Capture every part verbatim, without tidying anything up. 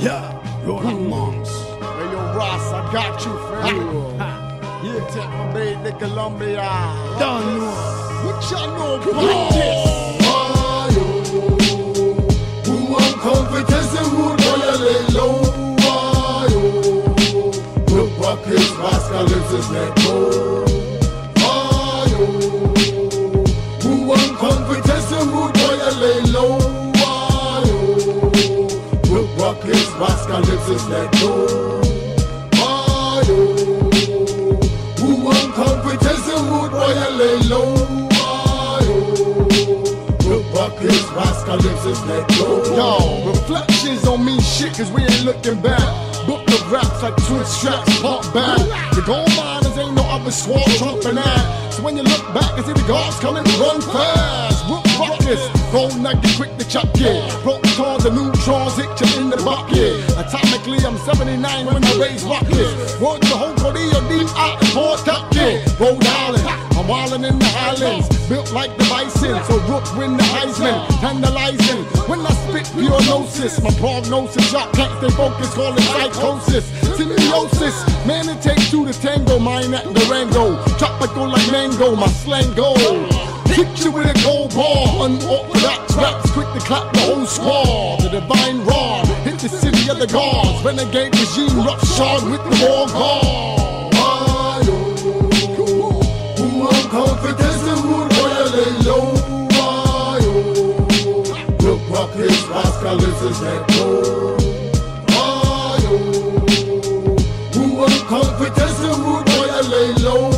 Yeah, you're a monks. Hey, yo, Ross, I got you, fam. Yeah, take my baby to Colombia. Done. What y'all know about this? Mayo, who won't competence and who violate low? Mayo, Rook Rukus, Kalipsus, let go. Mayo, who won't competence and who violate low? Mayo, Rook Rukus, Kalipsus, let go. Mayo, who won't competence and who violate low? Kalipsus, let go. Yo, reflections don't mean shit cause we ain't looking back. Book of raps like twin straps, pop back. The gold miners ain't no other swamp trumping that. So when you look back and see the guards coming, run fast. Rook Rukus, gold nugget, quick to chuck it. Protons and neutrons hit you in the bucket. Atomically, I'm seventy-nine when I raise rockets. Word to whole Korea, deep out in Port Tucket. Rhode Island, I'm wildin' in the Highlands. Built like the bison, so Rook win the Heisman. Tantalizing, when I spit pure gnosis. My prognosis, y'all can't stay focused, call it psychosis. Symbiosis, man it takes two to tango. Mine at Durango, tropical like mango, my slang go. Hit you with a gold ball, unorthodox raps, quick to clap the whole squad. The divine rod, hit the city of the gods. Renegade regime, rough shod with the war guard. Mayo, who won't confidence and who violate low? Mayo, Rook Rukus, Kalipsus, let go. Mayo, who won't confidence and who violate low?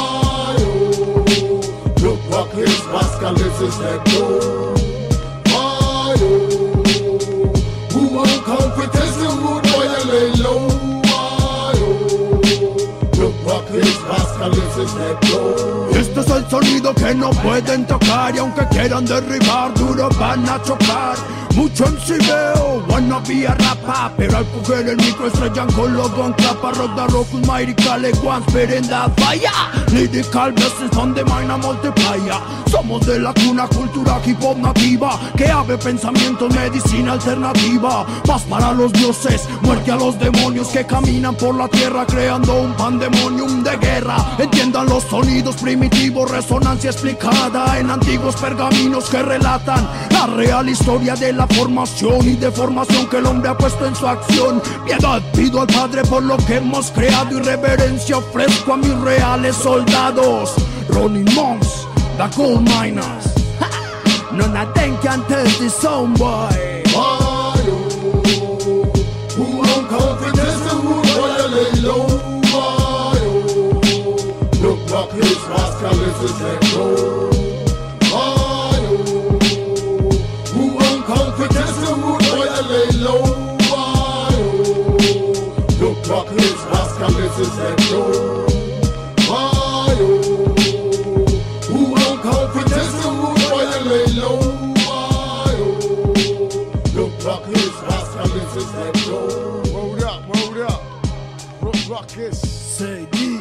Kalipsus, let go. Mayo, who won't competence and who violate low? Mayo, Rook Rukus, Kalipsus, let go. Este es el sonido que no pueden tocar y aunque quieran derribar, duro van a chocar. Mucho M C veo, wanna be a rapa, pero al coger el micro estrellan con los Don Clapa. Rook Da Rukus, Radikal, one spit in that fire. Lyrical verses donde mina multiplier. Somos de la cuna, cultura hip hop nativa, que abre pensamientos, medicina alternativa. Paz para los dioses, muerte a los demonios que caminan por la tierra creando un pandemonium de guerra. Entiendan los sonidos primitivos, resonancia explicada en antiguos pergaminos que relatan la real historia de la formación y deformación que el hombre ha puesto en su acción. Piedad pido al Padre por lo que hemos creado y reverencia ofrezco a mis reales soldados. Running monks, the gold miners. None of them can tell this song, boy. Mayo, who won't confidence and who violate low? Mayo, Rook Rukus, Kalipsus, let go. Mayo, who won't confidence and who violate low? Mayo, Rook Rukus, Kalipsus, let go. Mayo, who won't confidence and who violate low? Mayo, Rook Rukus, Kalipsus, let go. Word up, word up. Rook Rukus. Say this.